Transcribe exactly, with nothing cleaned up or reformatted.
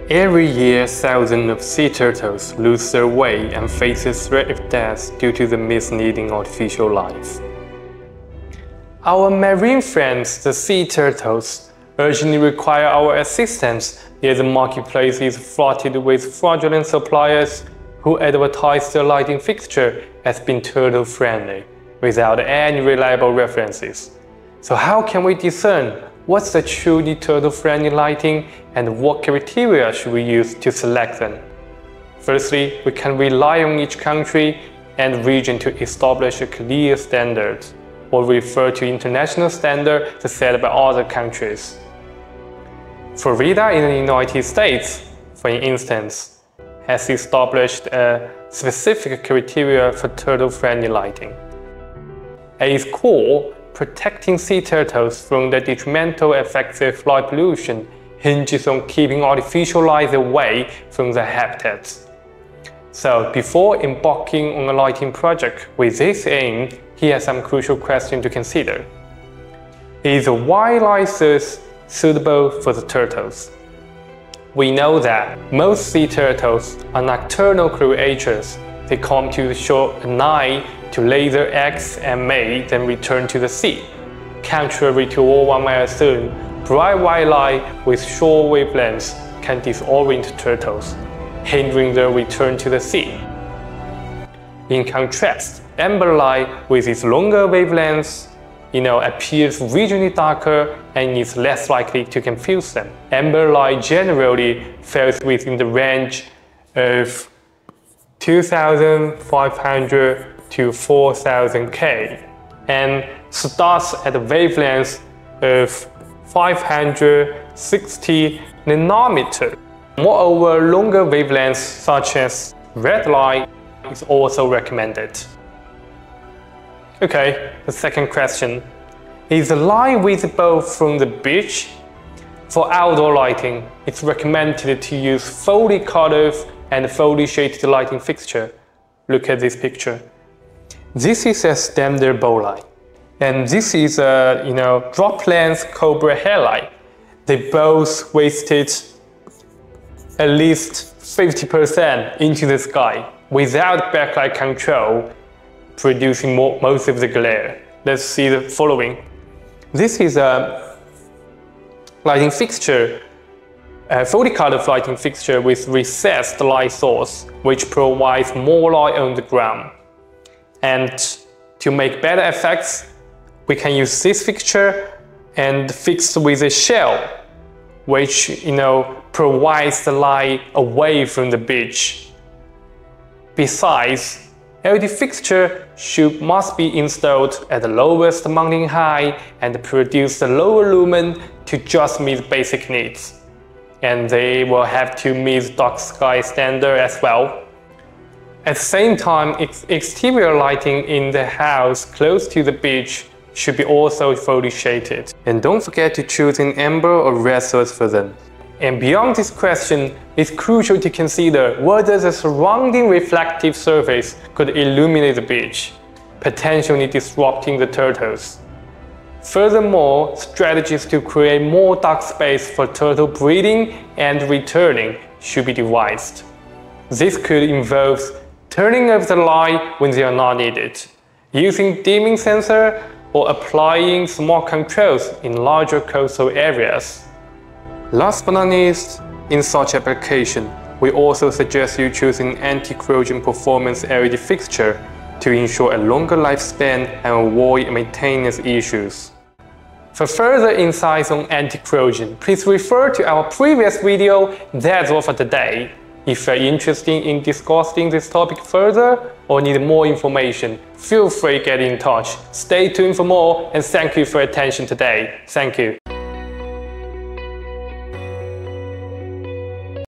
Every year, thousands of sea turtles lose their way and face the threat of death due to the misleading artificial life. Our marine friends, the sea turtles, urgently require our assistance, yet the marketplace is flooded with fraudulent suppliers who advertise their lighting fixture as being turtle-friendly, without any reliable references. So how can we discern what's the truly turtle-friendly lighting and what criteria should we use to select them? Firstly, we can rely on each country and region to establish a clear standard, or refer to international standards set by other countries. Florida in the United States, for instance, has established a specific criteria for turtle-friendly lighting. At its core, protecting sea turtles from the detrimental effects of light pollution hinges on keeping artificial light away from their habitats. So, before embarking on a lighting project with this aim, here are some crucial questions to consider. Is the white light source suitable for the turtles? We know that most sea turtles are nocturnal creatures. They come to the shore at night to lay their eggs and mate, then return to the sea. Contrary to what one might assume, bright white light with short wavelengths can disorient turtles, hindering their return to the sea. In contrast, amber light with its longer wavelengths you know, appears regionally darker and is less likely to confuse them. Amber light generally falls within the range of two thousand five hundred to four thousand K and starts at a wavelength of five hundred sixty nanometer. Moreover, longer wavelengths such as red light is also recommended. Okay, the second question. Is the light visible from the beach? For outdoor lighting, it's recommended to use fully cut-off and fully shaded lighting fixture. Look at this picture. This is a standard bow light, and this is a you know drop length cobra headlight. They both wasted at least fifty percent into the sky without backlight control, producing more, most of the glare. Let's see the following. This is a lighting fixture, a fully cut-off lighting fixture with recessed light source, which provides more light on the ground. And to make better effects, we can use this fixture and fixed with a shell, which you know provides the light away from the beach. Besides, L E D fixture should must be installed at the lowest mounting height and produce the lower lumen to just meet basic needs. And they will have to meet dark sky standard as well. At the same time, ex exterior lighting in the house close to the beach should be also fully shaded. And don't forget to choose an amber or red source for them. And beyond this question, it's crucial to consider whether the surrounding reflective surface could illuminate the beach, potentially disrupting the turtles. Furthermore, strategies to create more dark space for turtle breeding and returning should be devised. This could involve turning off the light when they are not needed, using dimming sensor, or applying smart controls in larger coastal areas. Last but not least, in such application, we also suggest you choosing anti-corrosion performance L E D fixture to ensure a longer lifespan and avoid maintenance issues. For further insights on anti-corrosion, please refer to our previous video. That's all for today. If you're interested in discussing this topic further or need more information, feel free to get in touch. Stay tuned for more, and thank you for your attention today. Thank you.